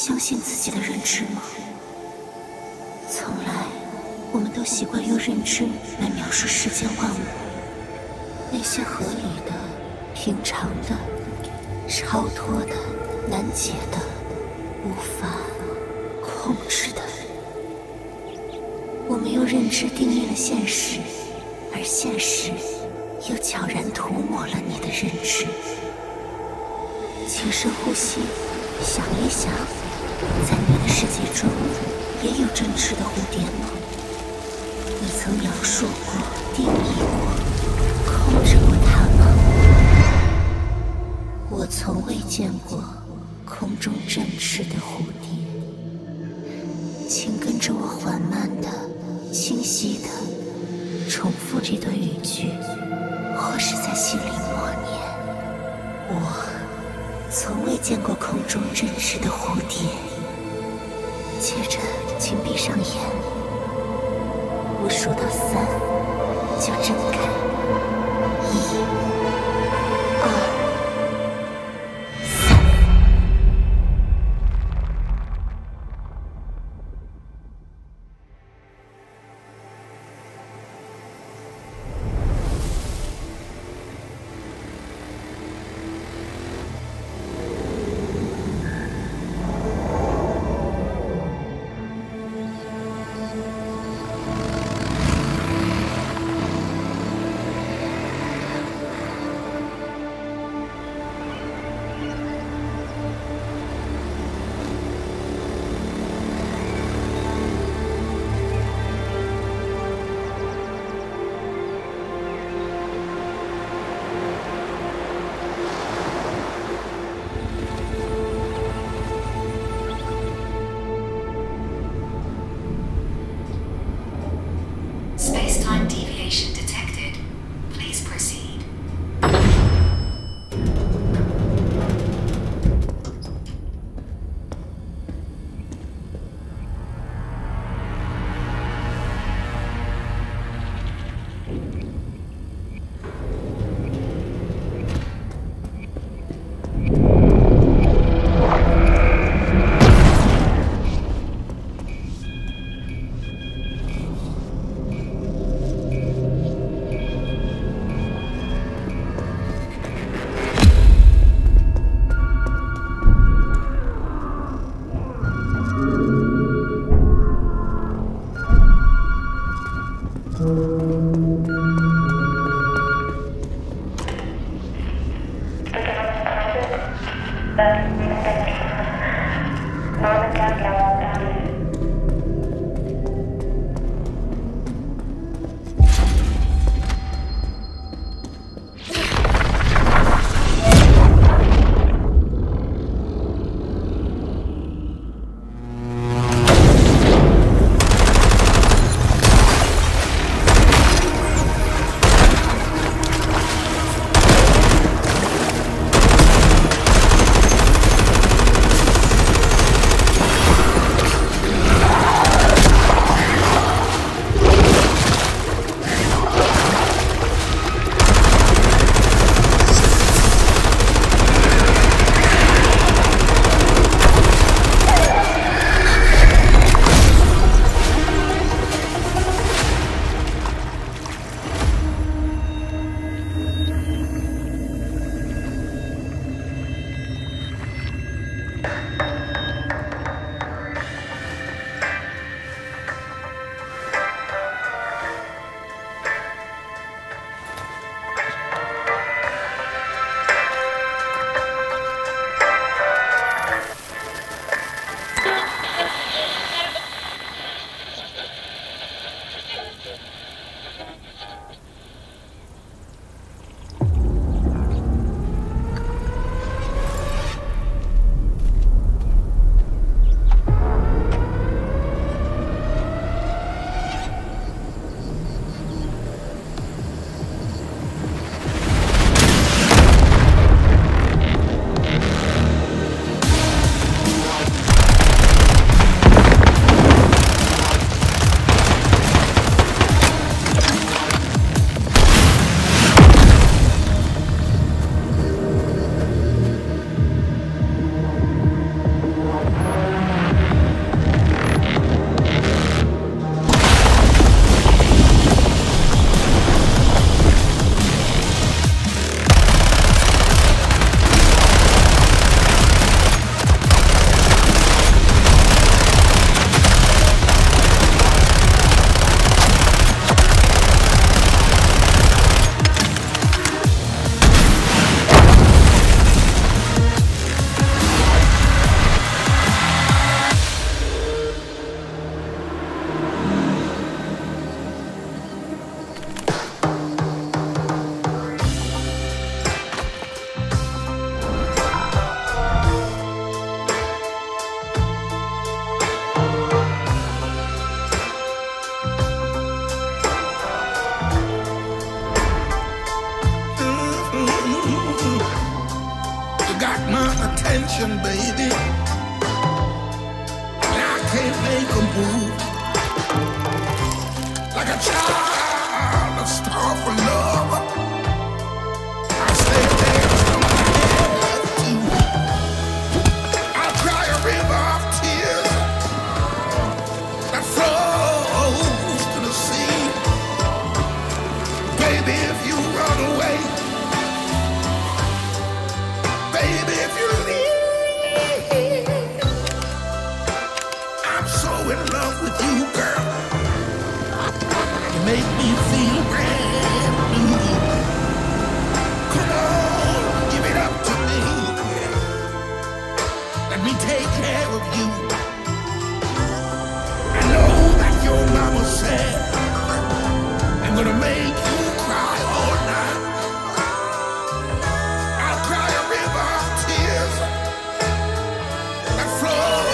相信自己的认知吗？从来，我们都习惯用认知来描述世间万物，那些合理的、平常的、超脱的、难解的、无法控制的。我们用认知定义了现实，而现实又悄然涂抹了你的认知。请深呼吸，想一想，在你的世界中也有真挚的蝴蝶吗？你曾描述过、定义过、控制过它吗？我从未见过空中振翅的蝴蝶。请跟着我缓慢的、清晰的重复这段语句，或是在心里默念：我从未见过空中振翅的蝴蝶。接着，请闭上眼，我数到3就睁开。1、2。 attention, baby. And I can't make a move. Like a child, a star for love. I stay there till I have to. I'll cry a river of tears that flows to the sea. Baby, if you run away, baby, if you leave, I'm so in love with you, girl. You make me feel brand new. Come on, give it up to me. Let me take care of you. I know that your mama said I'm gonna make you cry all night. I'll cry a river of tears that flows.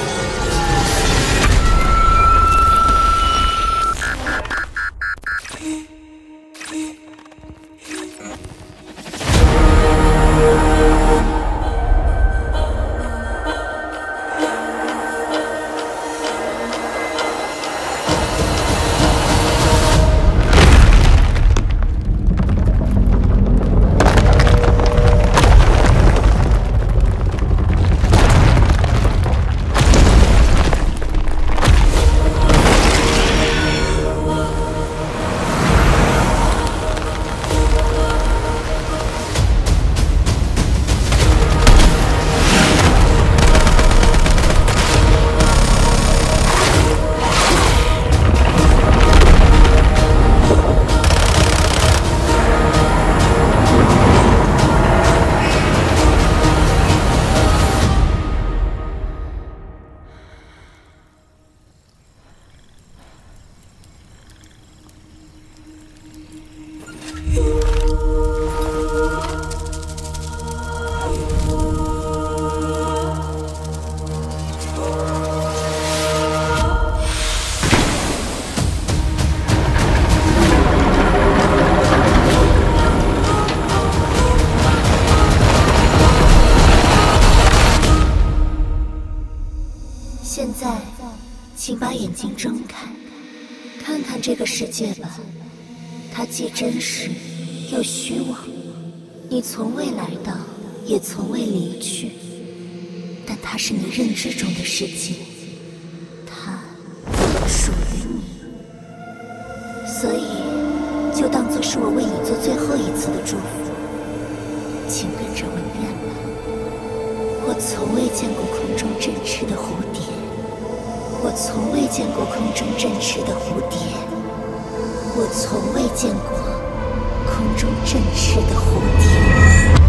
现在，请把眼睛睁开，看看这个世界吧。它既真实又虚妄。你从未来到，也从未离去，但它是你认知中的世界，它属于你。所以，就当作是我为你做最后一次的祝福。请跟着我念吧。我从未见过空中振翅的蝴蝶。我从未见过空中振翅的蝴蝶，我从未见过空中振翅的蝴蝶。